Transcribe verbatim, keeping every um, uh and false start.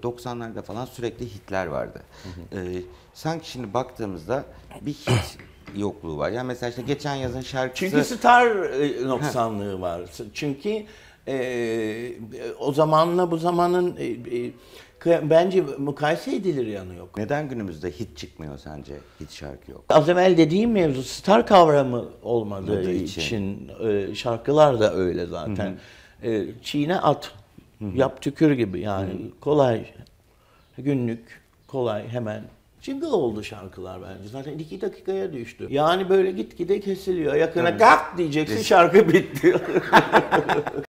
doksanlarda falan sürekli hitler vardı. Hı hı. Ee, sanki şimdi baktığımızda bir hit yokluğu var. Yani mesela işte geçen yazın şarkısı... Çünkü star e, noksanlığı var. Çünkü e, o zamanla bu zamanın e, e, bence mukayese edilir yanı yok. Neden günümüzde hit çıkmıyor sence? Hit şarkı yok. Az evvel dediğim mevzu star kavramı olmadığı Olmadığı için, için e, şarkılar da öyle zaten. Hı hı. E, çiğne at, hı hı. Yap tükür gibi yani hı hı. kolay, günlük, kolay hemen. Jingle oldu şarkılar bence. Zaten iki dakikaya düştü. Yani böyle gitgide kesiliyor. Yakına kalk diyeceksin, şarkı bitti.